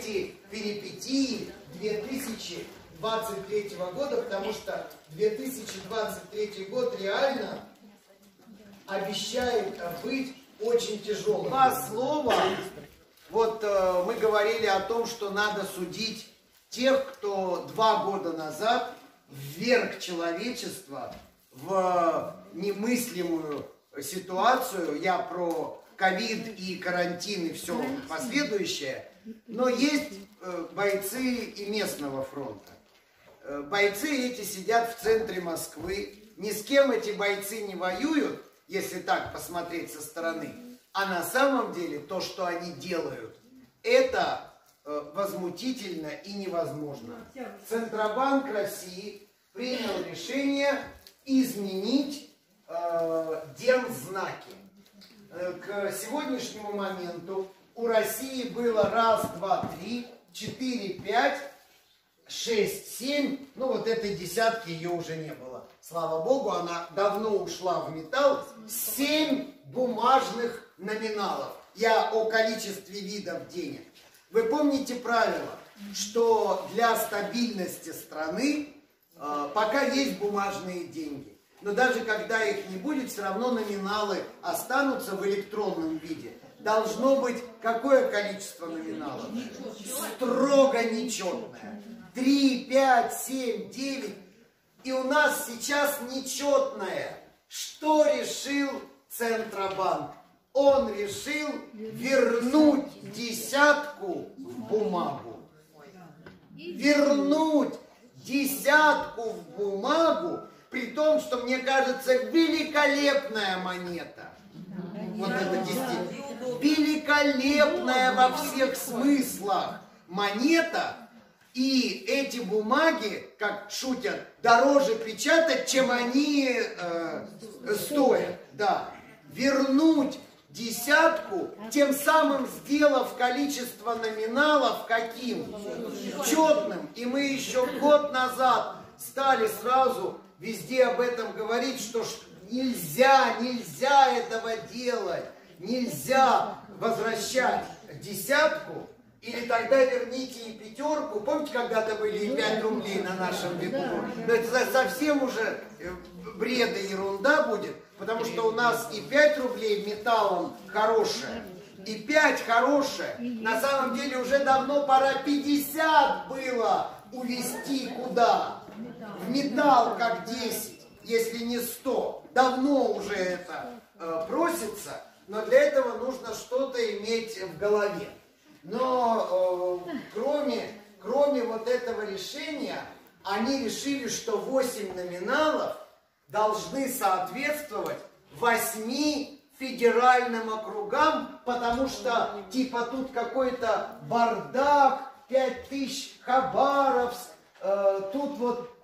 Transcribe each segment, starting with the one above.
эти перипетии 2023 года, потому что 2023 год реально обещает быть очень тяжелым. Два слова. Вот мы говорили о том, что надо судить тех, кто 2 года назад вверг человечество в немыслимую ситуацию. Я про ковид и карантин и все последующее. Но есть бойцы и местного фронта. Бойцы эти сидят в центре Москвы. Ни с кем эти бойцы не воюют, если так посмотреть со стороны. А на самом деле то, что они делают, это возмутительно и невозможно. Центробанк России принял решение изменить дензнаки. К сегодняшнему моменту у России было 1, 2, 3, 4, 5, 6, 7. Ну вот этой десятки ее уже не было. Слава Богу, она давно ушла в металл. 7 бумажных номиналов. Я о количестве видов денег. Вы помните правило, что для стабильности страны пока есть бумажные деньги. Но даже когда их не будет, все равно номиналы останутся в электронном виде. Должно быть какое количество номиналов? Строго нечетное. 3, 5, 7, 9. И у нас сейчас нечетное. Что решил Центробанк? Он решил вернуть десятку в бумагу. Вернуть десятку в бумагу, при том, что, мне кажется, великолепная монета. Вот это действительно. Великолепная во всех смыслах монета. И эти бумаги, как шутят, дороже печатать, чем они стоят. Да. Вернуть десятку, тем самым сделав количество номиналов каким? Четным. И мы еще год назад стали сразу везде об этом говорить, что нельзя этого делать. Нельзя возвращать десятку. Или тогда верните и 5. Помните, когда-то были и 5 рублей на нашем веку? Но это совсем уже бред и ерунда будет, потому что у нас и 5 рублей металлом хорошее, и 5 хорошее. На самом деле уже давно пора 50 было увезти куда? В металл как 10, если не 100. Давно уже это просится, но для этого нужно что-то иметь в голове. Но кроме вот этого решения, они решили, что 8 номиналов должны соответствовать 8 федеральным округам, потому что типа тут какой-то бардак, 5000 Хабаровск, тут вот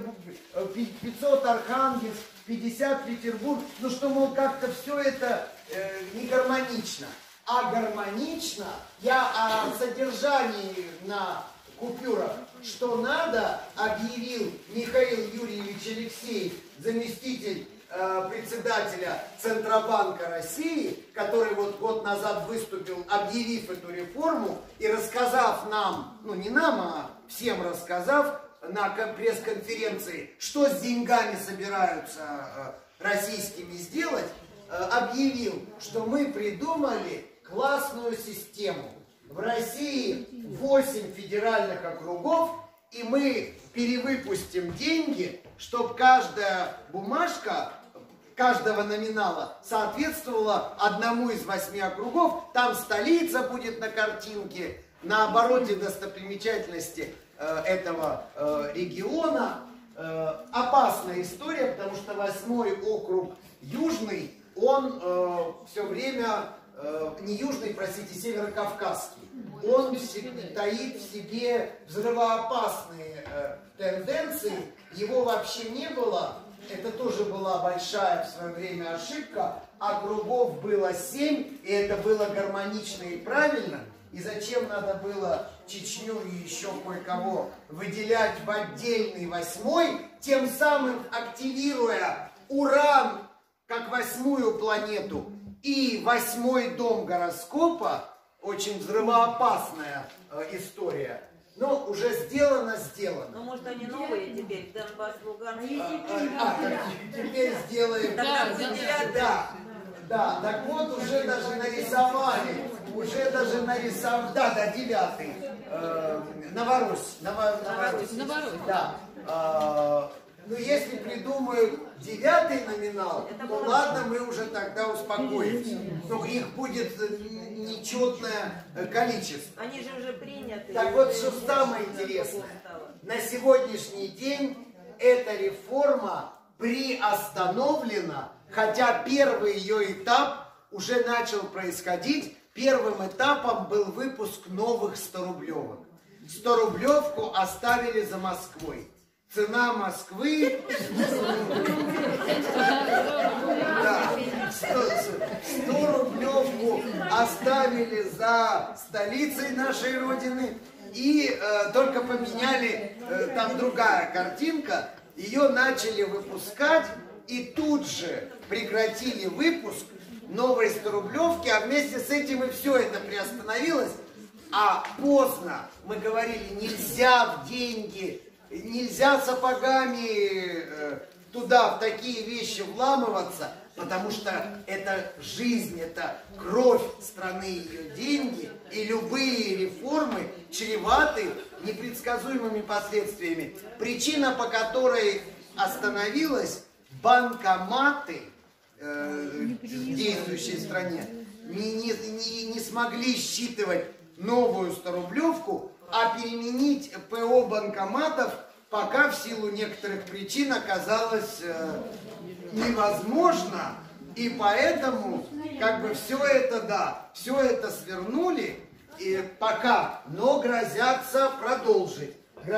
500 Архангельск, 50 Петербург, ну что, мол, как-то все это не гармонично. А гармонично, я о содержании на купюрах, что надо, объявил Михаил Юрьевич Алексеев, заместитель председателя Центробанка России, который вот год назад выступил, объявив эту реформу и рассказав нам, ну не нам, а всем рассказав на пресс-конференции, что с деньгами собираются российскими сделать, объявил, что мы придумали классную систему. В России 8 федеральных округов, и мы перевыпустим деньги, чтобы каждая бумажка каждого номинала соответствовала одному из 8 округов. Там столица будет на картинке, на обороте достопримечательности этого региона. Опасная история, потому что 8-й округ Южный, он все время, не Южный, простите, Северокавказский, он таит в себе взрывоопасные тенденции, его вообще не было, это тоже была большая в свое время ошибка, округов было 7, и это было гармонично и правильно, и зачем надо было Чечню и еще кое-кого выделять в отдельный 8-й, тем самым активируя уран как 8-ю планету и 8-й дом гороскопа, очень взрывоопасная история. Но уже сделано. Ну, может, они новые теперь, Донбасс, Луганск. Теперь сделаем. Да, так вот уже даже нарисовали. Да, 9-й. Новороссия. Да. Но если придумают 9-й номинал, то ладно, мы уже тогда успокоимся. Но их будет нечетное количество. Они же уже приняты. Так вот, что самое интересное. На сегодняшний день эта реформа приостановлена, хотя первый ее этап уже начал происходить. Первым этапом был выпуск новых 100-рублевок. 100-рублевку оставили за Москвой. Цена Москвы... 100-рублевку оставили за столицей нашей Родины. И только поменяли, там другая картинка, ее начали выпускать. И тут же прекратили выпуск новой 100-рублевки, а вместе с этим и все это приостановилось. А поздно, мы говорили, нельзя в деньги, нельзя сапогами туда, в такие вещи вламываться, потому что это жизнь, это кровь страны, ее деньги, и любые реформы чреваты непредсказуемыми последствиями. Причина, по которой остановилась: банкоматы в действующей стране не смогли считывать новую 100-рублевку, а переменить ПО банкоматов пока в силу некоторых причин оказалось невозможно. И поэтому как бы все это свернули и пока, но грозятся продолжить.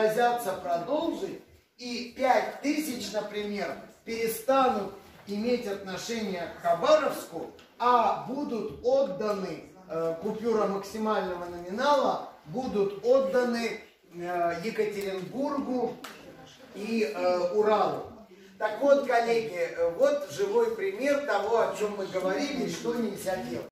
И 5000, например, перестанут иметь отношение к Хабаровску, а будут отданы, купюра максимального номинала, будут отданы Екатеринбургу и Уралу. Так вот, коллеги, вот живой пример того, о чем мы говорили, что нельзя делать.